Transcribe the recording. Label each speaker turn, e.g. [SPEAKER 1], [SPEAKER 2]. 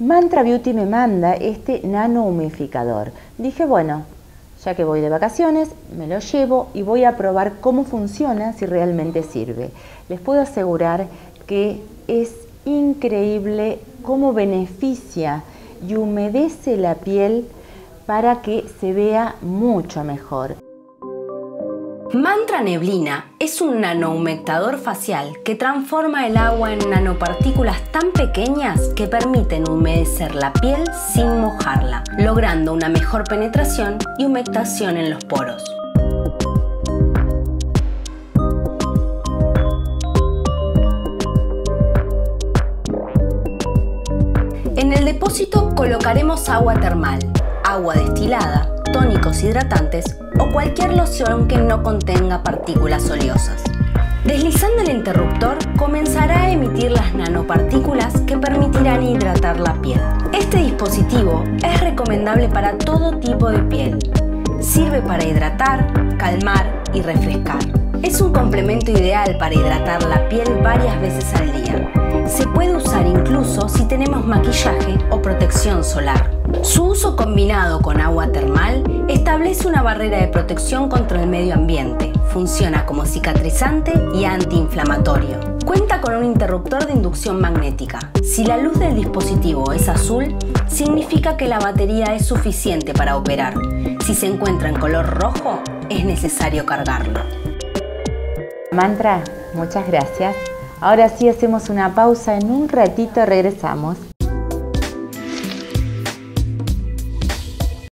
[SPEAKER 1] Mantra Beauty me manda este nano humidificador. Dije, bueno, ya que voy de vacaciones, me lo llevo y voy a probar cómo funciona, si realmente sirve. Les puedo asegurar que es increíble cómo beneficia y humedece la piel para que se vea mucho mejor.
[SPEAKER 2] Mantra Neblina es un nanohumectador facial que transforma el agua en nanopartículas tan pequeñas que permiten humedecer la piel sin mojarla, logrando una mejor penetración y humectación en los poros. En el depósito colocaremos agua termal, agua destilada, tónicos hidratantes o cualquier loción que no contenga partículas oleosas. Deslizando el interruptor comenzará a emitir las nanopartículas que permitirán hidratar la piel. Este dispositivo es recomendable para todo tipo de piel. Sirve para hidratar, calmar y refrescar. Es un complemento ideal para hidratar la piel varias veces al día. Se puede usar incluso si tenemos maquillaje o protección solar. Su uso combinado con agua termal establece una barrera de protección contra el medio ambiente. Funciona como cicatrizante y antiinflamatorio. Cuenta con un interruptor de inducción magnética. Si la luz del dispositivo es azul, significa que la batería es suficiente para operar. Si se encuentra en color rojo, es necesario cargarlo.
[SPEAKER 1] Mantra, muchas gracias. Ahora sí hacemos una pausa, en un ratito regresamos.